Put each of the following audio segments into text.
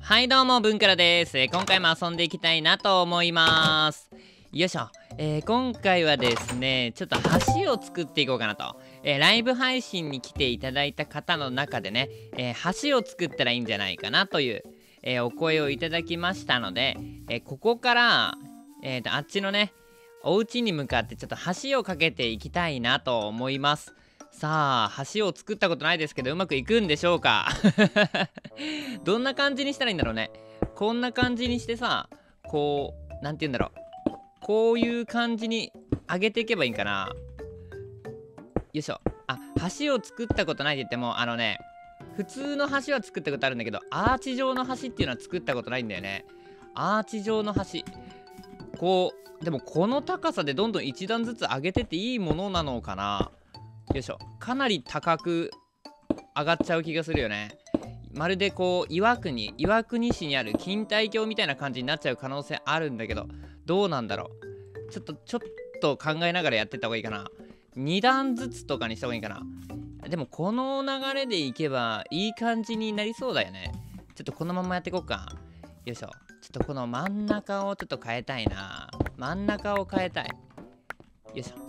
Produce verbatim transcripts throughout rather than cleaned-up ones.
はいどうも、文倉です。えー今回も遊んでいきたいなと思います。よいしょ。えー今回はですね、ちょっと橋を作っていこうかなと。えーライブ配信に来ていただいた方の中でね、えー橋を作ったらいいんじゃないかなという、えーお声をいただきましたので、えーここから、えーと、あっちのね、お家に向かってちょっと橋を架けていきたいなと思います。さあ、橋を作ったことないですけど、うまくいくんでしょうか。どんな感じにしたらいいんだろうね。こんな感じにしてさ、こう、なんて言うんだろう。こういう感じに上げていけばいいんかな。よいしょ。あ、橋を作ったことないって言っても、あのね、普通の橋は作ったことあるんだけど、アーチ状の橋っていうのは作ったことないんだよね。アーチ状の橋。こう、でもこの高さでどんどん一段ずつ上げてっていいものなのかな。よいしょ。かなり高く上がっちゃう気がするよね。まるでこう岩国岩国市にある錦帯橋みたいな感じになっちゃう可能性あるんだけど、どうなんだろう。ちょっとちょっと考えながらやってった方がいいかな。に段ずつとかにした方がいいかな。でもこの流れでいけばいい感じになりそうだよね。ちょっとこのままやっていこうか。よいしょ。ちょっとこの真ん中をちょっと変えたいな。真ん中を変えたい。よいしょ。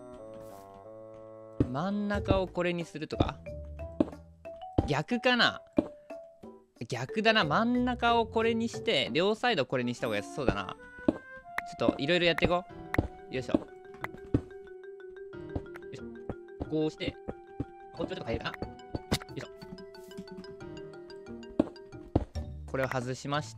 真ん中をこれにするとか、逆かな。逆だな。真ん中をこれにして両サイドこれにした方が安そうだな。ちょっといろいろやっていこう。よいしょ。よいしょ。こうしてこっちをちょっと変えるかな。よいしょ。これを外しまして、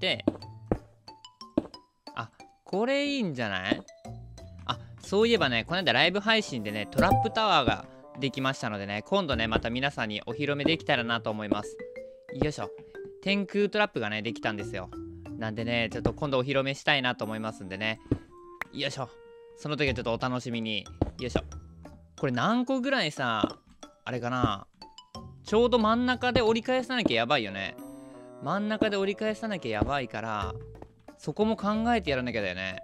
あ、これいいんじゃない？あ、そういえばね、この間ライブ配信でね、トラップタワーができましたのでね、今度ね、また皆さんにお披露目できたらなと思います。よいしょ。天空トラップがね、できたんですよ。なんでね、ちょっと今度お披露目したいなと思いますんでね。よいしょ。その時はちょっとお楽しみに。よいしょ。これ何個ぐらいさ、あれかな。ちょうど真ん中で折り返さなきゃやばいよね。真ん中で折り返さなきゃやばいから、そこも考えてやらなきゃだよね。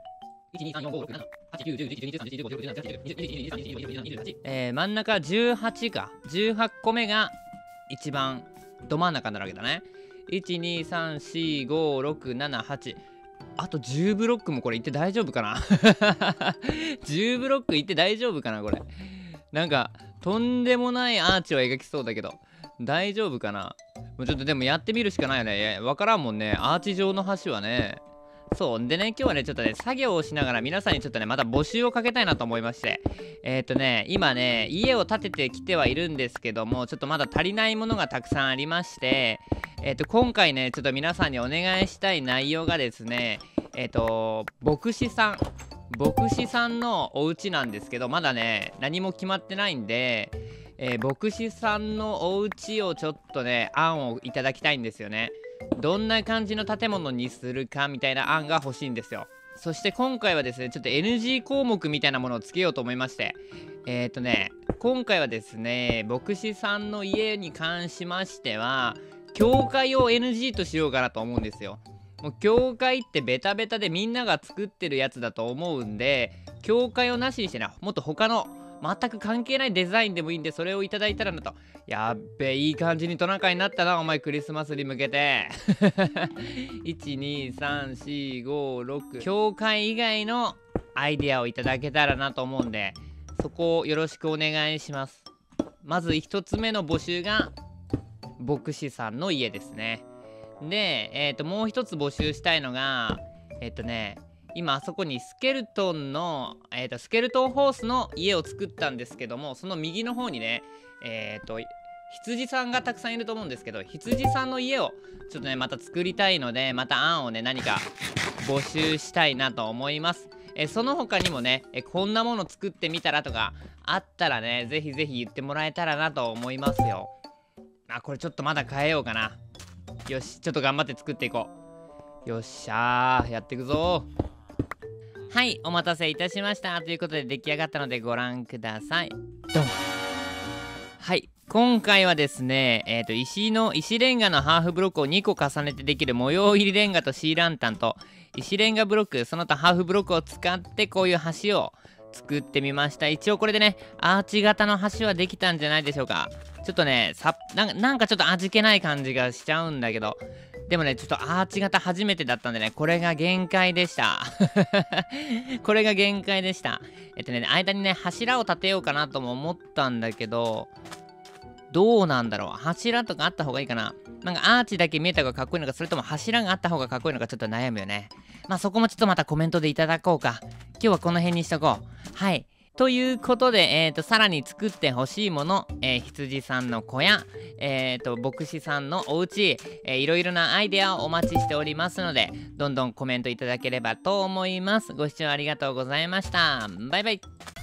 えー、真ん中じゅうはちか。じゅうはちこめが一番ど真ん中になるわけだね。いち、に、さん、よん、ご、ろく、なな、はち。あとじゅうブロックもこれいって大丈夫かな。じゅうブロックいって大丈夫かなこれ。なんかとんでもないアーチを描きそうだけど大丈夫かな。もうちょっとでもやってみるしかないよね。わからんもんね、アーチ状の橋はね。そうでね、今日はねちょっとね作業をしながら皆さんにちょっとねまた募集をかけたいなと思いまして、えっとね今ね家を建ててきてはいるんですけども、ちょっとまだ足りないものがたくさんありまして、えっと今回ねちょっと皆さんにお願いしたい内容がですね、えっと牧師さん牧師さんのお家なんですけど、まだね何も決まってないんで、えー牧師さんのお家をちょっとね案をいただきたいんですよね。どんな感じの建物にするかみたいな案が欲しいんですよ。そして今回はですねちょっと エヌジー 項目みたいなものをつけようと思いまして、えっとね今回はですね牧師さんの家に関しましては教会を エヌジー としようかなと思うんですよ。もう教会ってベタベタでみんなが作ってるやつだと思うんで、教会をなしにしてな、もっと他の全く関係ないデザインでもいいんで、それをいただいたらなと。やっべ、いい感じにトナカイになったな、お前クリスマスに向けて。いち、に、さん、よん、ご、ろく。教会以外のアイディアをいただけたらなと思うんで、そこをよろしくお願いします。まずひとつめの募集が、牧師さんの家ですね。で、えっと、もう一つ募集したいのが、えっとね、今あそこにスケルトンの、えー、とスケルトンホースの家を作ったんですけども、その右の方にねえっ、ー、と羊さんがたくさんいると思うんですけど、羊さんの家をちょっとねまた作りたいので、また案をね何か募集したいなと思います。えー、その他にもね、えー、こんなもの作ってみたらとかあったらね、ぜひぜひ言ってもらえたらなと思いますよ。あ、これちょっとまだ変えようかな。よし、ちょっと頑張って作っていこう。よっしゃー、やっていくぞー。はい、お待たせいたしました。ということで出来上がったのでご覧ください。ドン。はい、今回はですね、えっと、石の、石レンガのハーフブロックをにこ重ねてできる模様入りレンガとシーランタンと、石レンガブロック、その他ハーフブロックを使ってこういう橋を作ってみました。一応これでね、アーチ型の橋はできたんじゃないでしょうか。ちょっとね、さなんか、なんかちょっと味気ない感じがしちゃうんだけど、 でもね、ちょっとアーチ型初めてだったんでね、これが限界でした。これが限界でした。えっとね、間にね、柱を立てようかなとも思ったんだけど、どうなんだろう。柱とかあった方がいいかな。なんかアーチだけ見えた方がかっこいいのか、それとも柱があった方がかっこいいのか、ちょっと悩むよね。まあそこもちょっとまたコメントでいただこうか。今日はこの辺にしとこう。はい。ということで、えっと、さらに作ってほしいもの、えー、羊さんの小屋、えっと、牧師さんのお家、えー、いろいろなアイデアをお待ちしておりますので、どんどんコメントいただければと思います。ご視聴ありがとうございました。バイバイ。